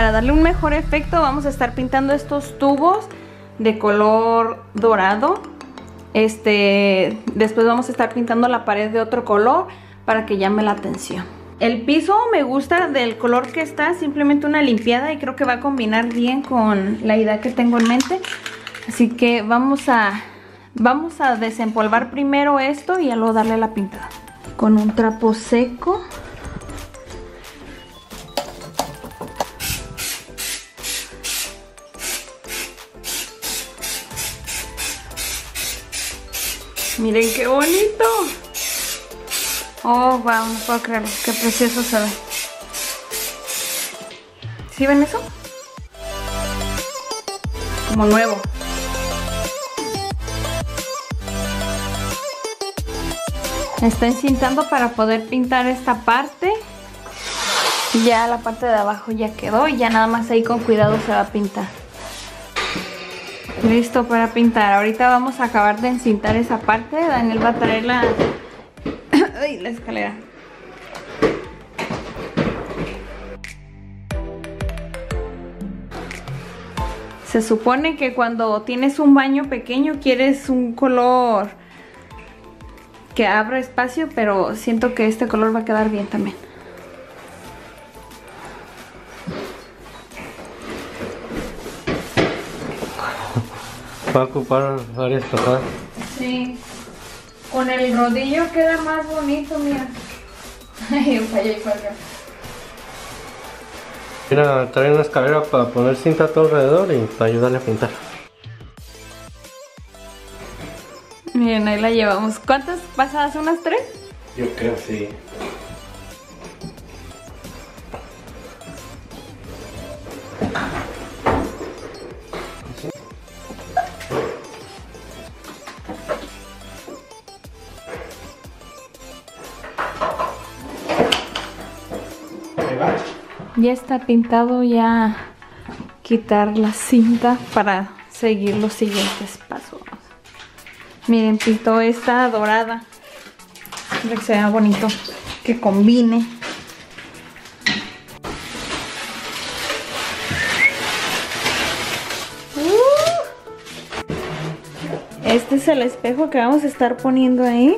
para darle un mejor efecto vamos a estar pintando estos tubos de color dorado. Después vamos a estar pintando la pared de otro color para que llame la atención. El piso me gusta del color que está, simplemente una limpiada, y creo que va a combinar bien con la idea que tengo en mente. Así que vamos a desempolvar primero esto y luego darle la pintada con un trapo seco. Miren qué bonito. Oh, wow, no puedo creerlo. Qué precioso se ve. ¿Sí ven eso? Como nuevo. Está encintando para poder pintar esta parte. Ya la parte de abajo ya quedó y ya nada más ahí con cuidado se va a pintar. Listo para pintar. Ahorita vamos a acabar de encintar esa parte. Daniel va a traer la escalera. Se supone que cuando tienes un baño pequeño quieres un color que abra espacio, pero siento que este color va a quedar bien también. Va a ocupar varias pasadas. Sí. Con el rodillo queda más bonito, mira. Ay, fallé. Mira, trae una escalera para poner cinta a todo alrededor y para ayudarle a pintar. Miren, ahí la llevamos. ¿Cuántas pasadas? ¿Unas 3? Yo creo sí. Ya está pintado, ya quitar la cinta para seguir los siguientes pasos. Miren, pintó esta dorada. Para que se vea bonito, que combine. Este es el espejo que vamos a estar poniendo ahí.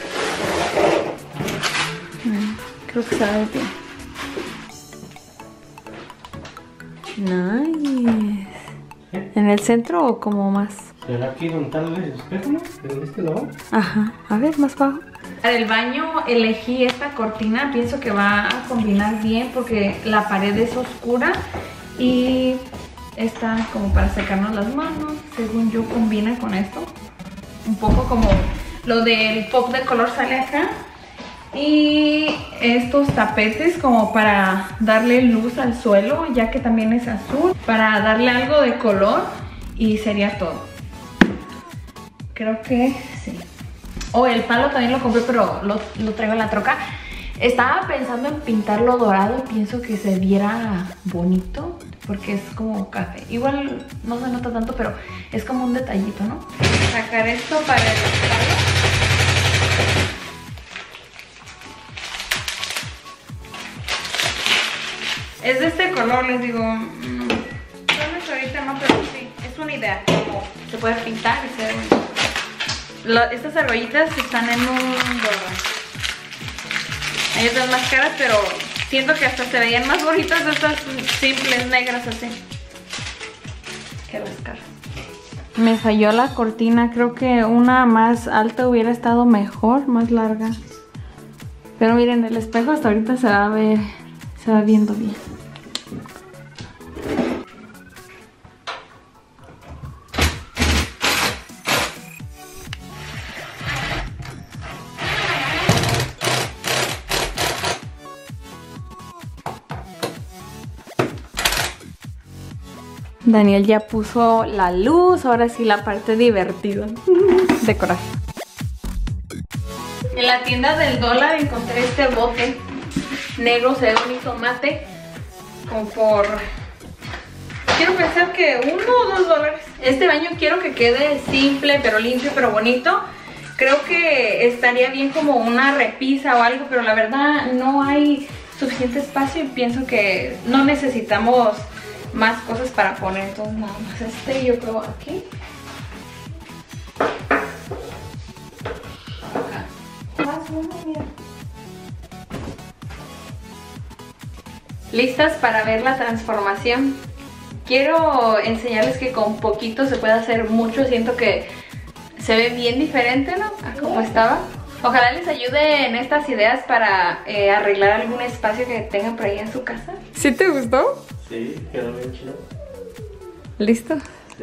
Creo que se ve bien. Nice. ¿En el centro o como más? ¿Será aquí donde está el espejo, no? ¿En este lado? Ajá, a ver, más bajo. Para el baño elegí esta cortina, pienso que va a combinar bien porque la pared es oscura y esta como para secarnos las manos, según yo combina con esto. Un poco como lo del pop de color sale acá. Y estos tapetes como para darle luz al suelo, ya que también es azul, para darle algo de color y sería todo. Creo que sí. Oh, el palo también lo compré, pero lo traigo en la troca. Estaba pensando en pintarlo dorado y pienso que se viera bonito porque es como café. Igual no se nota tanto, pero es como un detallito, ¿no? Sacar esto para el palo. Es de este color, les digo. No es ahorita, no, pero sí, es una idea. Como se puede pintar y se ve bonito. Estas argollitas están en un dorado. Hay otras más caras, pero siento que hasta se veían más bonitas de estas simples negras así que las caras. Me falló la cortina, creo que una más alta hubiera estado mejor, más larga. Pero miren, el espejo hasta ahorita se va viendo bien. Daniel ya puso la luz, ahora sí la parte divertida. Decorar. En la tienda del dólar encontré este bote negro, se ve bonito, mate, como por... quiero pensar que $1 o $2. Este baño quiero que quede simple, pero limpio, pero bonito. Creo que estaría bien como una repisa o algo, pero la verdad no hay suficiente espacio y pienso que no necesitamos más cosas para poner. Entonces nada más yo creo aquí. Listas para ver la transformación. Quiero enseñarles que con poquito se puede hacer mucho. Siento que se ve bien diferente, ¿no? A como estaba. Ojalá les ayude en estas ideas para arreglar algún espacio que tengan por ahí en su casa. ¿Sí te gustó? Sí, quedó bien chido. ¿Listo? Sí.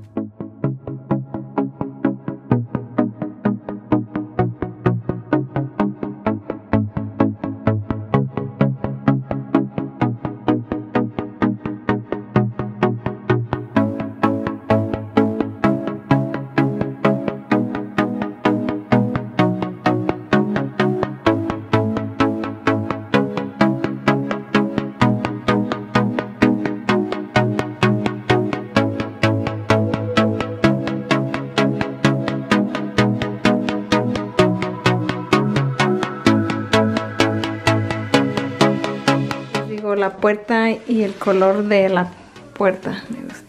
La puerta y el color de la puerta me gustó.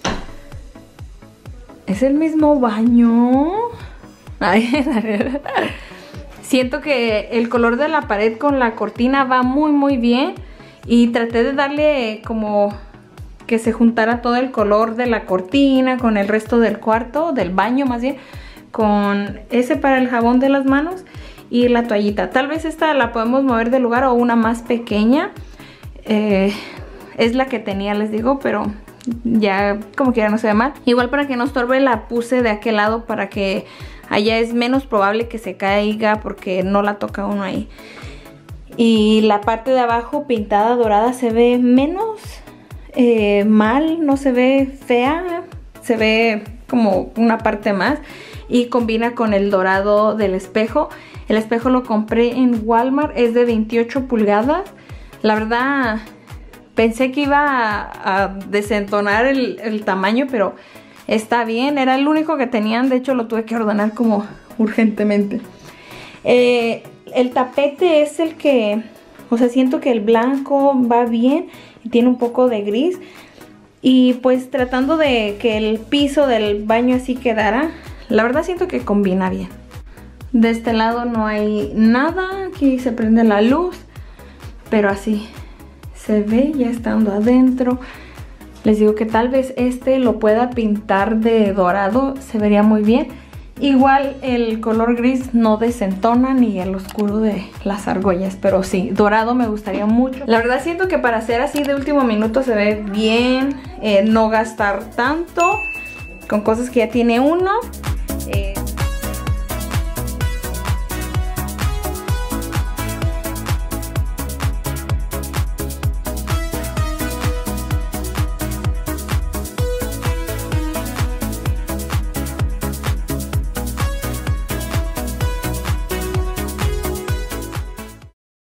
Es el mismo baño. Ay, siento que el color de la pared con la cortina va muy bien. Y traté de darle como que se juntara todo el color de la cortina con el resto del cuarto, del baño más bien, con ese para el jabón de las manos y la toallita. Tal vez esta la podemos mover de lugar o una más pequeña. Es la que tenía, les digo, pero ya como que ya no se ve mal. Igual para que no estorbe la puse de aquel lado para que allá es menos probable que se caiga porque no la toca uno ahí. Y la parte de abajo pintada dorada se ve menos mal, no se ve fea, se ve como una parte más y combina con el dorado del espejo. El espejo lo compré en Walmart, es de 28 pulgadas. La verdad, pensé que iba a desentonar el tamaño, pero está bien. Era el único que tenían, de hecho lo tuve que ordenar como urgentemente. El tapete es el que, o sea, siento que el blanco va bien y tiene un poco de gris. Y pues tratando de que el piso del baño así quedara, la verdad siento que combina bien. De este lado no hay nada, aquí se prende la luz. Pero así se ve ya estando adentro. Les digo que tal vez este lo pueda pintar de dorado. Se vería muy bien. Igual el color gris no desentona ni el oscuro de las argollas. Pero sí, dorado me gustaría mucho. La verdad siento que para hacer así de último minuto se ve bien. No gastar tanto con cosas que ya tiene uno.